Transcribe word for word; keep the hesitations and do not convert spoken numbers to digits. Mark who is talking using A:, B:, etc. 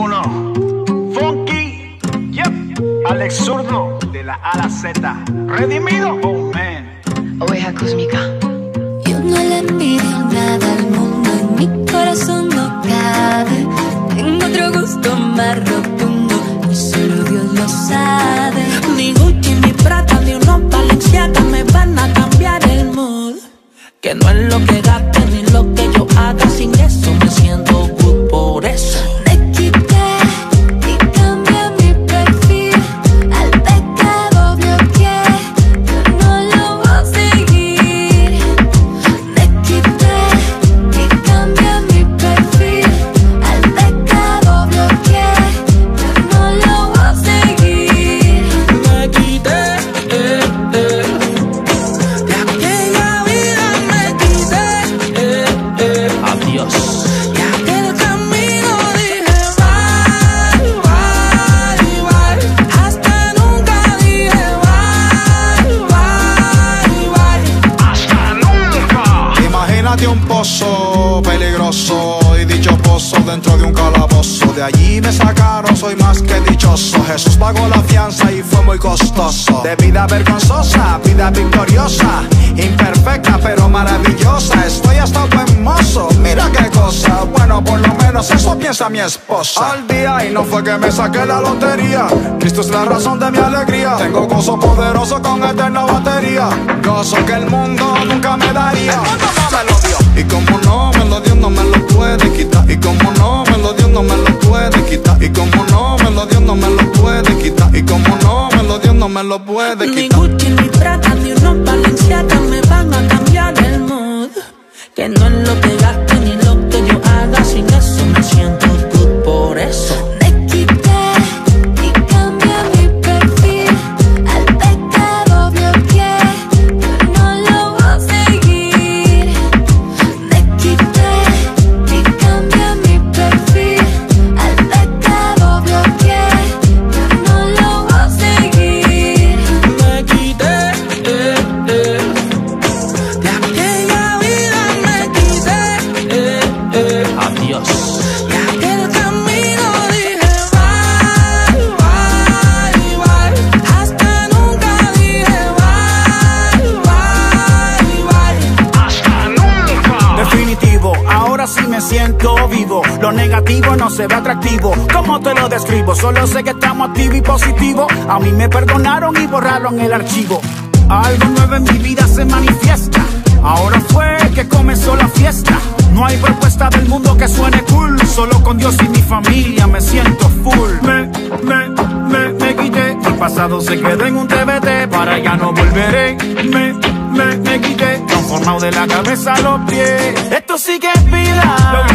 A: uno. Funky, yep. Alex Zurdo, de la A a la Z. Redimido, oh man.
B: Oveja cósmica.
C: Yo no le envidio nada al mundo, en mi corazón no cabe. Tengo otro gusto más rotundo, y solo Dios lo sabe. Ni Gucci, ni Prada, ni unos Balenciaga me van a cambiar el mood. Que no es lo que gaste ni lo que yo haga, sin eso me siento good por eso. Me quité y cambié mi perfil, al pecado bloqueé, yo no lo voy a seguir. Me quité y cambié mi perfil, al pecado bloqueé, yo no lo voy a seguir. Me quité, eh, eh. de aquella vida me quité, eh, eh. Adiós. Y aquel camino dije bye, bye, bye. Hasta nunca dije bye, bye, bye.
A: Hasta nunca.
D: Imagínate un pozo peligroso y dicho pozo dentro de un calabozo. De allí me sacaron, soy más que dichoso. Jesús pagó la fianza y fue muy costoso. De vida vergonzosa, vida victoriosa, imperfecta pero maravillosa. Estoy hasta buen mozo, mira qué cosa. Bueno, por lo menos eso piensa mi esposa. Al día y no fue que me saqué la lotería. Cristo es la razón de mi alegría. Tengo gozo poderoso con eterna batería. Gozo que el mundo nunca me daría. El mundo no me lo dio. Y como no me lo dio, no me lo puede quitar. Y como no me lo dio, no me lo puede quitar. Y como no me lo dio, no me lo puede quitar. Y como no me lo dio, no me lo puede
C: Ni
D: quitar.
C: Gucci, ni Prada, ni unos Balenciaga me van a cambiar el mood. Que no es lo que gaste ni lo que yo haga, sin eso me siento good por eso. Me quité y cambié mi perfil, al pecado bloqueé, yo no lo voy a seguir. Me quité y cambié mi perfil, al pecado bloqueé, yo no lo voy a seguir. Me quité, eh, eh. de aquella vida me quité, eh, eh. Adiós. Y aquel camino dije bye, bye, bye. Hasta nunca dije bye, bye, bye.
A: Hasta nunca.
E: Definitivo, ahora sí me siento vivo. Lo negativo no se ve atractivo. ¿Cómo te lo describo? Solo sé que estamos activos y positivos. A mí me perdonaron y borraron el archivo. Algo nuevo en mi vida se manifiesta. Ahora fue que comenzó la fiesta. No hay propuesta del mundo que suene cool. Solo con Dios y mi familia me siento full. Me, me, me, me quité. Mi pasado se quedó en un T V T. Para allá no volveré. Me, me, me quité. Transformado de la cabeza a los pies. Esto sí que es vida.